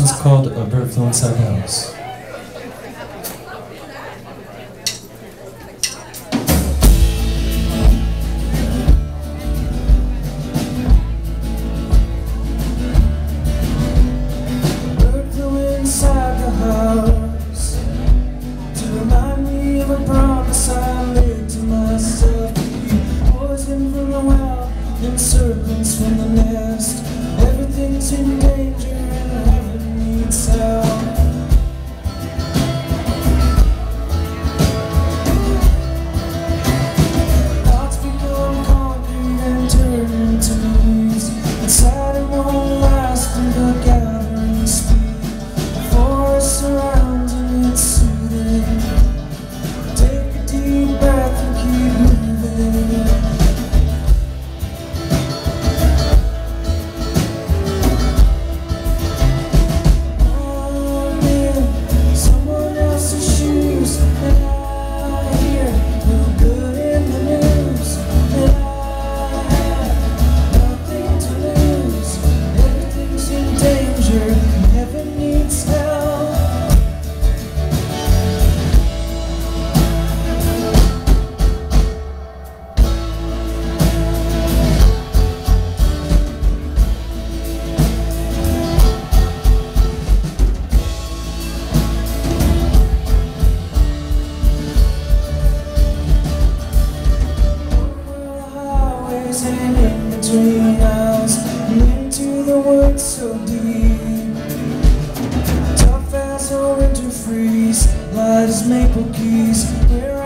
one's called A Bird Flew Inside the House. Bird flew inside the house to remind me of a promise I made to myself. Poison from the well and serpents from the nest. Everything's in danger and heaven needs help. Thoughts become concrete and turn into leaves. Inside it won't last through the gathering speed. The forest surrounds and it's soothing. Take a deep breath and keep moving. Hanging between us and into the woods so deep. Tough as a winter freeze, light as maple keys. Where